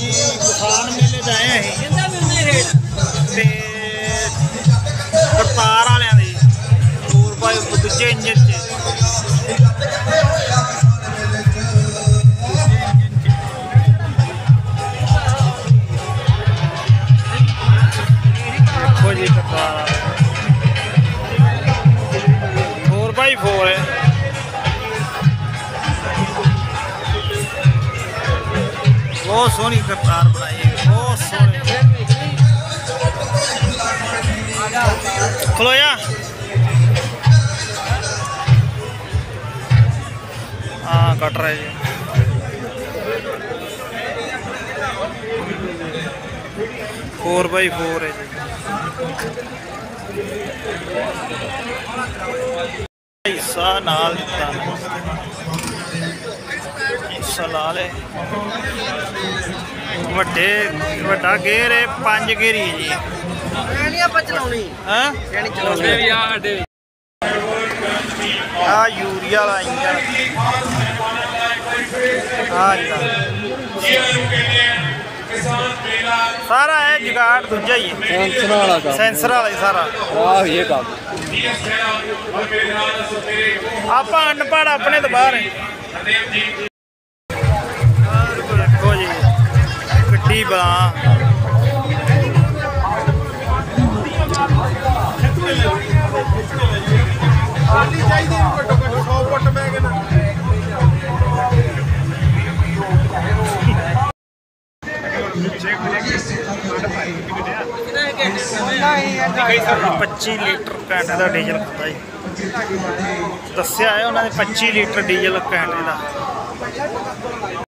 किसान मेले च आए ते करतार वालियां दी टूर भाई दूजे इंजन च देखो जी करतार 4x4 है। बहुत सोहनी करतार बनाई है, बहुत सोहनी। खलोया हाँ कट रहा है जी। 4x4 है जी। हिस्सा नाल दिता हिस्सा ला ले वड्डा गेर है 5 गेरी है जी। यूरिया वाला इंजन सारा है जुगाड़ दूजा ही है सेंसर वाला ही सारा ये काम। आप अनपढ़ अपने तो बाहर है। देखो जी गड्डी बना पच्ची लीटर घंटे का डीजल खाता जी। दस्या है उन्होंने 25 लीटर डीजल घंटे का।